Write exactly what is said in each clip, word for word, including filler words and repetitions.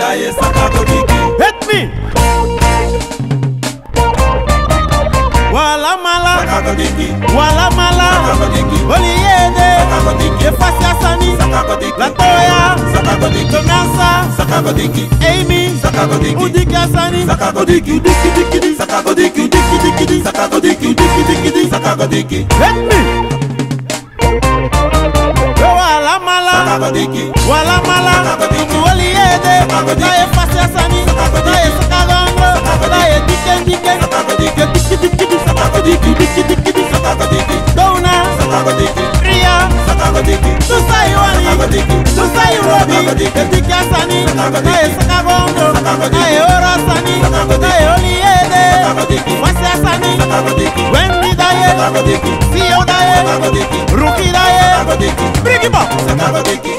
daye sakako diki. Hit me. Wala mala, Sakako diki. wala mala, Sakako diki. Oliede, Sakako diki. Efasi Asani, Sakako diki. Latoya, Sakako diki. Tonasa, Sakako diki. Amy, Sakako diki. Udiki Asani, Sakako diki. Udiki diki diki. Sakako diki. Udiki diki diki. Sakako diki. Udiki diki diki. Sakako diki. hit me. Wala mala, Sakako diki. wala mala, Oliede, na Efasi Asani, na Esakagongo, na Edike Dike, Sakako diki. Diki Diki Diki, Sakako diki. Udiki diki diki. Sakako diki. Dona, Sakako diki. Ria, Sakako diki. Susai Wani, Sakako diki. Susai Robi, Edike Asani, na Esakagongo, na Eora Asani, na Oliede, Sakako diki. Efasi Asani, Sakako diki. Wendy Daye, Sakako diki. Sio Daye, Sakako diki. Ruki Daye, Sakako diki. bring him up. Sakako diki.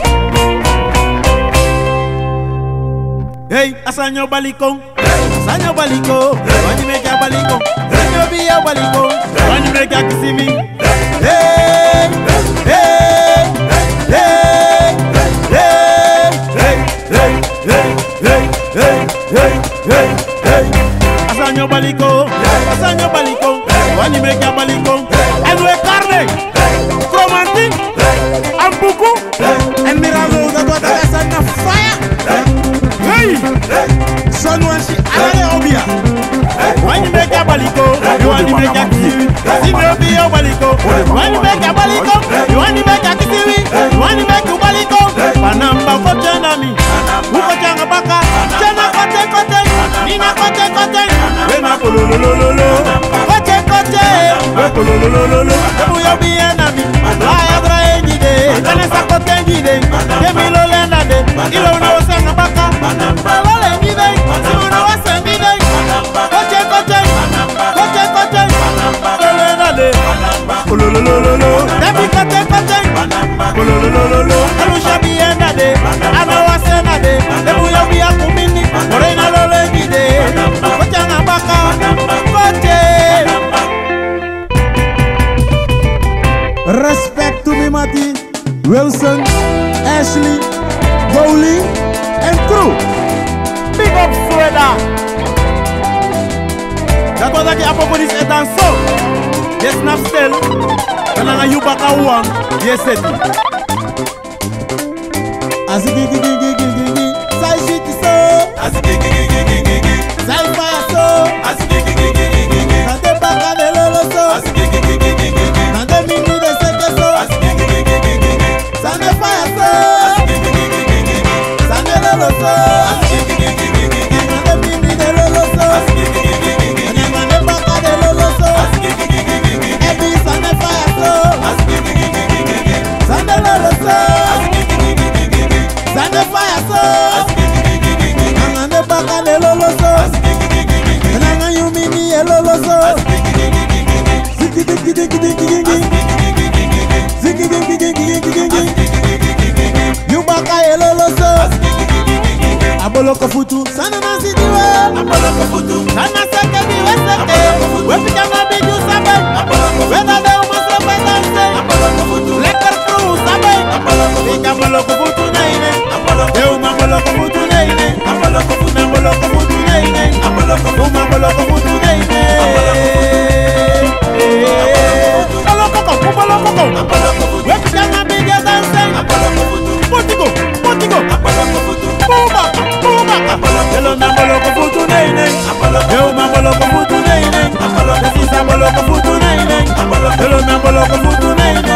Hey, Asanyo Balikon, Asanyo Baliko, when you make a Baliko, when you be a Baliko, when you make a Kissimi. Hey, hey, hey, hey, hey, hey, hey, hey, hey, hey, hey, hey. Asanyo Baliko, Asanyo Baliko, when you make a Baliko, and we carne, Chromantic, and Buku, and Mirado, that was a fire. Hey, someone she already obia. When you make a baliko, you want to make a kissy. See me be your baliko. When you make a baliko, you want to make a kissy. You want to make a baliko. Panamba kote nami, uko changa baka, chana kote kote, nina kote kote. Wena kololololo, kote kote, we kololololo. Ebu yo bi enami, la yabra enjide, kane sa kote enjide, demi lo lenda de, ilo na osanga baka. Wala enjide, simo na wasa enjide, kote kote, kote kote, lo lenda de, kololololo, demi kote kote, kololololo, elu shabi enda de, ana wasa enda de, ebu yo bi akumini, morena lo enjide, kote na baka, kote. Respect to me, Mati, Wilson, Ashley, Goli, and crew. Big up Freda. Dat was aqui a pouco disso é dançou. Yes, snap still. Kana you back a one. Yes, it. Azigi gigi gigi gigi, sai shit so. Azigi gigi gigi gigi. Sai fire so. Azigi gigi gigi gigi. Nande baka de lolo so. Azigi gigi gigi gigi. Nande mini de seke so. Azigi gigi gigi gigi. Sande fire so. Azigi gigi gigi gigi. Sande lolo so. Azigi gigi gigi gigi. Nande mini de lolo so. Azigi gigi gigi gigi. Nande baka de lolo so. Azigi gigi gigi gigi. Ebi sande fire so. Azigi gigi gigi gigi. Sande lolo so. Azigi gigi gigi gigi. Sande fire so. Azigi gigi gigi gigi. Nande baka de lolo so. Azigi gigi gigi gigi. Nanga you mini e lolo so. Azigi gigi gigi gigi. Zigi gigi gigi gigi gigi. Azigi gigi gigi gigi. Zigi gigi gigi gigi gigi. Azigi gigi gigi gigi. You baka e lolo so. Azigi gigi gigi gigi. Aboloko futu. Sana na sidiwe. Aboloko futu. Sana seke diwe seke. Wepi kama biju sabe. Weda de umasro pedanse. Aboloko futu. Lekker crew sabe. Aboloko futu. Ika boloko futu neine. Aboloko De uma boloko futu neine. Aboloko futu. Na boloko futu neine. Aboloko futu. Uma boloko futu neine. Boloko futu. Boloko futu. Aboloko futu. Wepi kama biju danse. Aboloko futu. Potigo. Potigo. Aboloko futu. Buma. Buma. Hello na boloko futu neine. De uma boloko futu neine. Desisa boloko futu neine. Hello na boloko futu neine.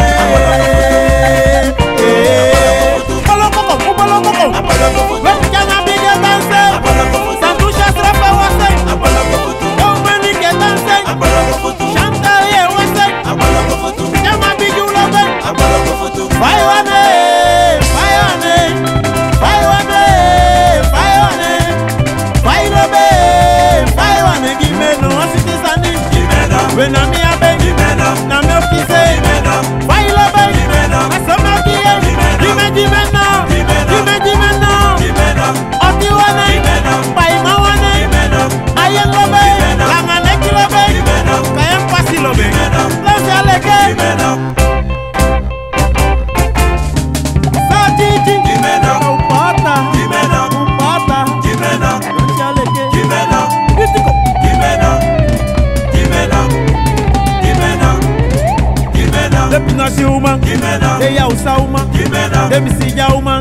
Boloko futu. Boloko futu. Wepi kama biju danse. Santusha srefe wase. Dominike danse. Chantal ye wase. Kama biju lobe. Fayone. Fayone. Fayone. Fayone. Let me see ya uma